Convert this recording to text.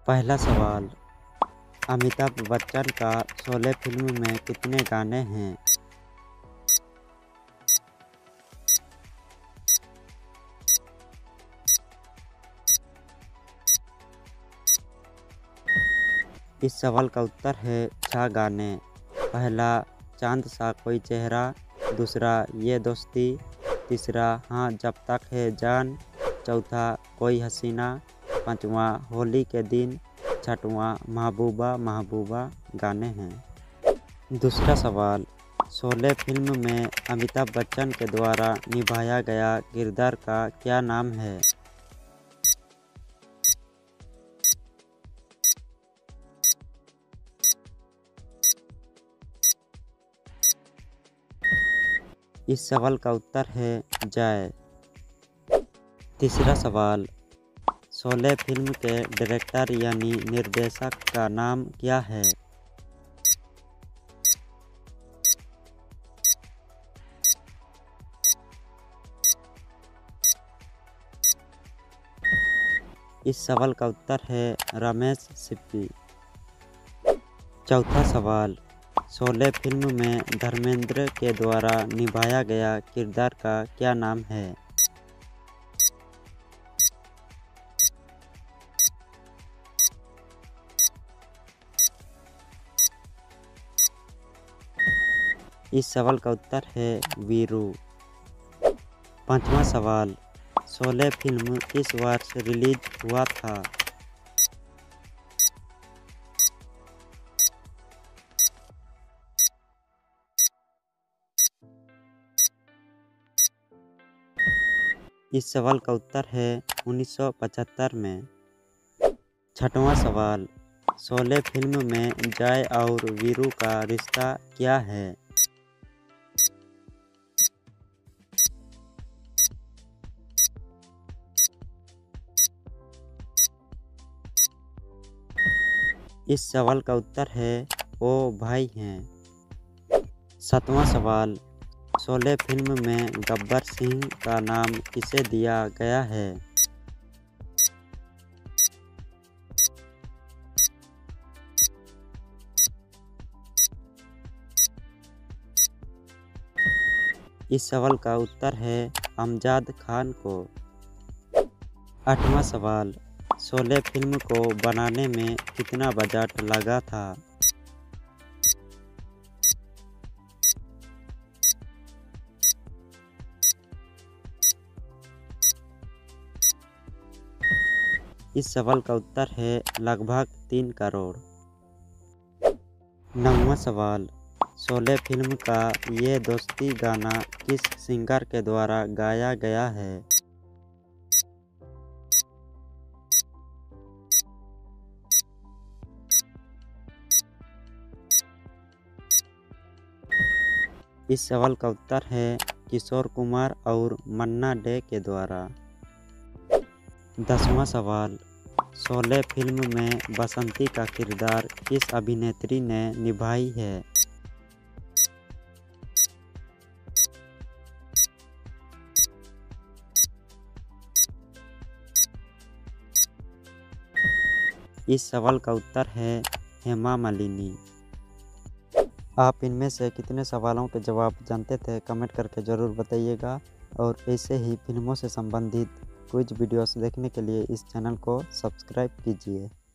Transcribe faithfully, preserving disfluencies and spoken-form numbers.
पहला सवाल, अमिताभ बच्चन का शोले फिल्म में कितने गाने हैं? इस सवाल का उत्तर है छह गाने। पहला, चांद सा कोई चेहरा। दूसरा, ये दोस्ती। तीसरा, हाँ जब तक है जान। चौथा, कोई हसीना। पांचवा, होली के दिन। छठवां, महबूबा महबूबा गाने हैं। दूसरा सवाल, शोले फिल्म में अमिताभ बच्चन के द्वारा निभाया गया किरदार का क्या नाम है? इस सवाल का उत्तर है जय। तीसरा सवाल, शोले फिल्म के डायरेक्टर यानी निर्देशक का नाम क्या है? इस सवाल का उत्तर है रमेश सिप्पी। चौथा सवाल, शोले फिल्म में धर्मेंद्र के द्वारा निभाया गया किरदार का क्या नाम है? इस सवाल का उत्तर है वीरू। पांचवा सवाल, शोले फिल्म किस वर्ष रिलीज हुआ था? इस सवाल का उत्तर है उन्नीस सौ पचहत्तर में। छठवां सवाल, शोले फिल्म में जय और वीरू का रिश्ता क्या है? इस सवाल का उत्तर है वो भाई हैं। सातवां सवाल, शोले फिल्म में गब्बर सिंह का नाम किसे दिया गया है? इस सवाल का उत्तर है अमजद खान को। आठवां सवाल, शोले फिल्म को बनाने में कितना बजट लगा था? इस सवाल का उत्तर है लगभग तीन करोड़। नौवां सवाल, शोले फिल्म का ये दोस्ती गाना किस सिंगर के द्वारा गाया गया है? इस सवाल का उत्तर है किशोर कुमार और मन्ना डे के द्वारा। दसवां सवाल, शोले फिल्म में बसंती का किरदार किस अभिनेत्री ने निभाई है? इस सवाल का उत्तर है हेमा मालिनी। आप इनमें से कितने सवालों के जवाब जानते थे कमेंट करके ज़रूर बताइएगा और ऐसे ही फिल्मों से संबंधित क्विज वीडियोस देखने के लिए इस चैनल को सब्सक्राइब कीजिए।